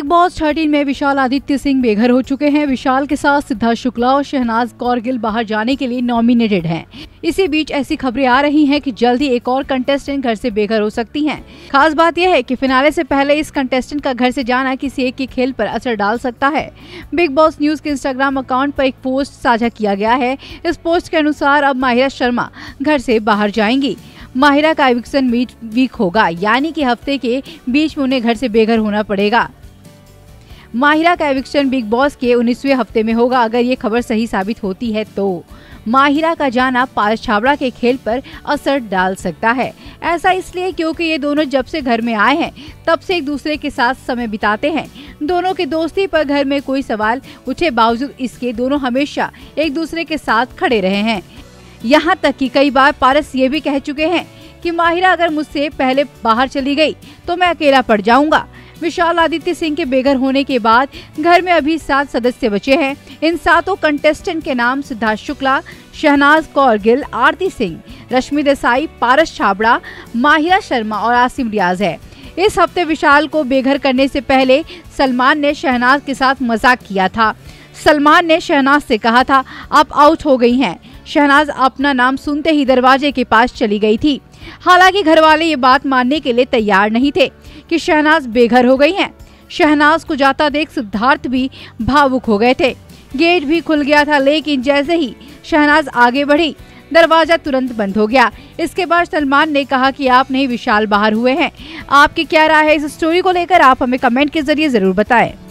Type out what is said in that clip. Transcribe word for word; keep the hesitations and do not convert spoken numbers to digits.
Boss thirteen में विशाल आदित्य सिंह बेघर हो चुके हैं। विशाल के साथ सिद्धार्थ शुक्ला और शहनाज कौर गिल बाहर जाने के लिए नॉमिनेटेड हैं। इसी बीच ऐसी खबरें आ रही हैं कि जल्द ही एक और कंटेस्टेंट घर से बेघर हो सकती हैं। खास बात यह है कि फिनाले से पहले इस कंटेस्टेंट का घर से जाना किसी एक के खेल पर असर डाल सकता है। बिग बॉस न्यूज के इंस्टाग्राम अकाउंट पर एक पोस्ट साझा किया गया है। इस पोस्ट के अनुसार अब माहिरा शर्मा घर से बाहर जाएंगी। माहिरा का एविक्शन वीक होगा, यानी कि हफ्ते के बीच में उन्हें घर से बेघर होना पड़ेगा। माहिरा का एविक्शन बिग बॉस के उन्नीसवें हफ्ते में होगा। अगर ये खबर सही साबित होती है तो माहिरा का जाना पारस छाबड़ा के खेल पर असर डाल सकता है। ऐसा इसलिए क्योंकि ये दोनों जब से घर में आए हैं तब से एक दूसरे के साथ समय बिताते हैं। दोनों की दोस्ती पर घर में कोई सवाल उठे बावजूद इसके दोनों हमेशा एक दूसरे के साथ खड़े रहे हैं। यहाँ तक कि कई बार पारस ये भी कह चुके हैं कि माहिरा अगर मुझसे पहले बाहर चली गई तो मैं अकेला पड़ जाऊंगा। विशाल आदित्य सिंह के बेघर होने के बाद घर में अभी सात सदस्य बचे हैं। इन सातों कंटेस्टेंट के नाम सिद्धार्थ शुक्ला, शहनाज कौर गिल, आरती सिंह, रश्मि देसाई, पारस छाबड़ा, माहिरा शर्मा और आसिम रियाज है। इस हफ्ते विशाल को बेघर करने से पहले सलमान ने शहनाज के साथ मजाक किया था। सलमान ने शहनाज से कहा था, आप आउट हो गई हैं। शहनाज अपना नाम सुनते ही दरवाजे के पास चली गई थी। हालांकि घर वाले ये बात मानने के लिए तैयार नहीं थे कि शहनाज बेघर हो गई हैं। शहनाज को जाता देख सिद्धार्थ भी भावुक हो गए थे। गेट भी खुल गया था, लेकिन जैसे ही शहनाज आगे बढ़ी दरवाजा तुरंत बंद हो गया। इसके बाद सलमान ने कहा कि आप नहीं, विशाल बाहर हुए हैं। आपकी क्या राय है इस स्टोरी को लेकर, आप हमें कमेंट के जरिए जरूर बताएं।